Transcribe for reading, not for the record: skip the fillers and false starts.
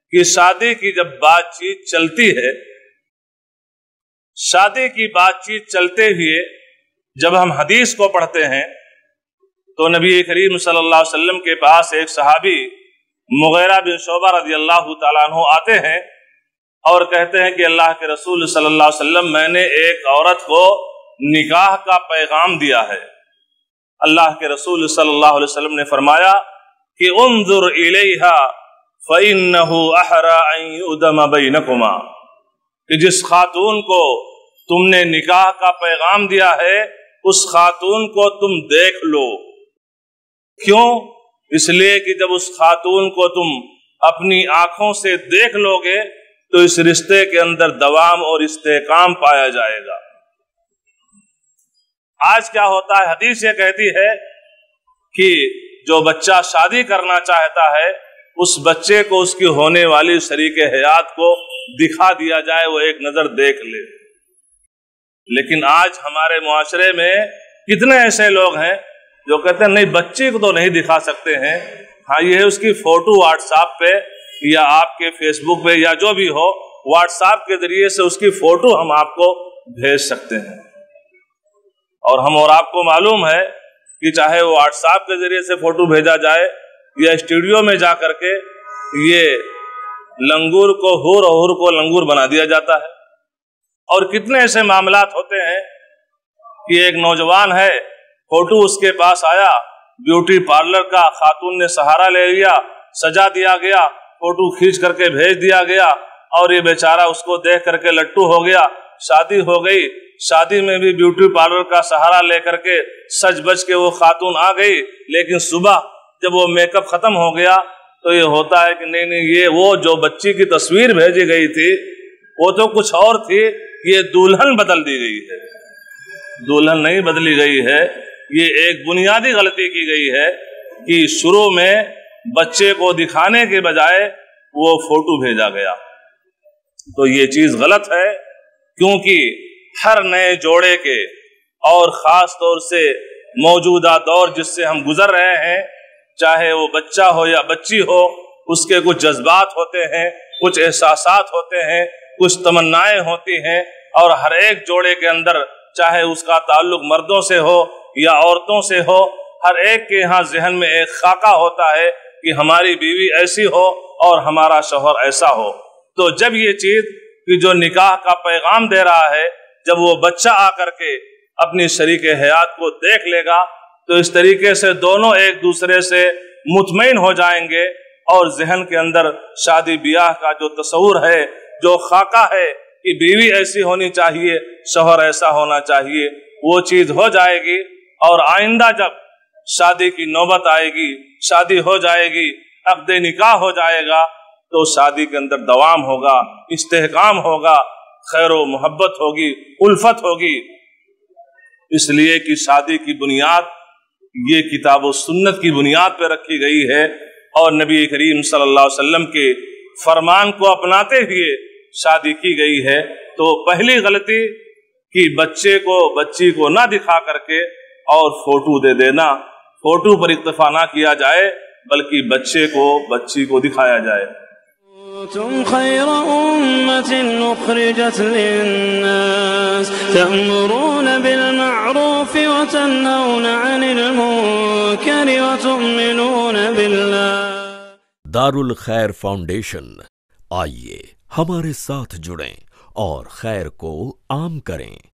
کہ شادی کی جب بات چیت چلتی ہے، شادی کی بات چیت چلتے ہوئے جب ہم حدیث کو پڑھتے ہیں تو نبی کریم صلی اللہ علیہ وسلم کے پاس ایک صحابی مغیرہ بن شعبہ رضی اللہ تعالیٰ عنہ آتے ہیں اور کہتے ہیں کہ اللہ کے رسول صلی اللہ علیہ وسلم، میں نے ایک عورت کو نکاح کا پیغام دیا ہے۔ اللہ کے رسول صلی اللہ علیہ وسلم نے فرمایا کہ انظر الیہا فإنہ احرى ان یؤدم بینکما، کہ جس خاتون کو تم نے نکاح کا پیغام دیا ہے اس خاتون کو تم دیکھ لو۔ کیوں؟ اس لیے کہ جب اس خاتون کو تم اپنی آنکھوں سے دیکھ لو گے تو اس رشتے کے اندر دوام اور استحکام پایا جائے گا۔ آج کیا ہوتا ہے، حدیث یہ کہتی ہے کہ جو بچہ شادی کرنا چاہتا ہے اس بچے کو اس کی ہونے والی شریک حیات کو دکھا دیا جائے، وہ ایک نظر دیکھ لے۔ لیکن آج ہمارے معاشرے میں کتنے ایسے لوگ ہیں جو کہتے ہیں نہیں، بچے کو تو نہیں دکھا سکتے ہیں، ہاں یہ ہے اس کی فوٹو واٹس ایپ پہ یا آپ کے فیس بک پہ یا جو بھی ہو، واٹس ایپ کے ذریعے سے اس کی فوٹو ہم آپ کو بھیج سکتے ہیں۔ اور ہم اور آپ کو معلوم ہے کہ چاہے وہ واٹس ایپ کے ذریعے سے فوٹو بھیجا جائے یا اسٹوڈیو میں جا کر کے یہ لنگور کو ہور اور ہور کو لنگور بنا دیا جاتا ہے۔ اور کتنے ایسے معاملات ہوتے ہیں کہ ایک نوجوان ہے، فوٹو اس کے پاس آیا، بیوٹی پارلر کا خاتون نے سہارا لے لیا، سجا دیا گیا، فوٹو کھینچ کر کے بھیج دیا گیا اور یہ بیچارہ اس کو دیکھ کر کے لٹو ہو گیا۔ شادی ہو گئی، شادی میں بھی بیوٹی پارلر کا سہارا لے کر کے سج بج کے وہ خاتون آ گئی، لیکن صبح جب وہ میک اپ ختم ہو گیا تو یہ ہوتا ہے کہ نہیں یہ وہ جو بچی کی تصویر بھیجی گئی تھی وہ تو کچھ اور تھی، یہ دلہن بدل دی گئی ہے۔ دلہن نہیں بدلی گئی ہے، یہ ایک بنیادی غلطی کی گئی ہے کہ شروع میں بچے کو دکھانے کے بجائے وہ فوٹو بھیجا گیا، تو یہ چیز غلط ہے۔ کیونکہ ہر نئے جوڑے کے اور خاص طور سے موجودہ دور جس سے ہم گزر رہے ہیں، چاہے وہ بچہ ہو یا بچی ہو، اس کے کچھ جذبات ہوتے ہیں، کچھ احساسات ہوتے ہیں، کچھ تمنائیں ہوتی ہیں، اور ہر ایک جوڑے کے اندر چاہے اس کا تعلق مردوں سے ہو یا عورتوں سے ہو، ہر ایک کے یہاں ذہن میں ایک خاکہ ہوتا ہے کہ ہماری بیوی ایسی ہو اور ہمارا شوہر ایسا ہو۔ تو جب یہ چیز کہ جو نکاح کا پیغام دے رہا ہے، جب وہ بچہ آ کر کے اپنی شریک حیات کو دیکھ لے گا تو اس طریقے سے دونوں ایک دوسرے سے مطمئن ہو جائیں گے، اور ذہن کے اندر شادی بیاہ کا جو تصور ہے، جو خاکہ ہے کہ بیوی ایسی ہونی چاہیے، شوہر ایسا ہونا چاہیے، وہ چیز ہو جائے گی۔ اور آئندہ جب شادی کی نوبت آئے گی، شادی ہو جائے گی، عقد نکاح ہو جائے گا تو شادی کے اندر دوام ہوگا، استحکام ہوگا، خیر و محبت ہوگی، الفت ہوگی۔ اس لیے کہ شادی کی بنیاد یہ کتاب و سنت کی بنیاد پہ رکھی گئی ہے، اور نبی کریم صلی اللہ علیہ وسلم کے فرمان کو اپناتے ہوئے شادی کی گئی ہے۔ تو پہلی غلطی کہ بچے کو بچی کو نہ دکھا کر کے اور فوٹو دے دینا، فوٹو پر اکتفا نہ کیا جائے بلکہ بچے کو بچی کو دکھایا جائے۔ تم خير أمة أخرجت للناس تأمرون بالمعروف وتنهون عن المنكر وتؤمنون بالله۔ دار الخیر فاؤنڈیشن، آئیے ہمارے ساتھ جڑیں اور خیر کو عام کریں۔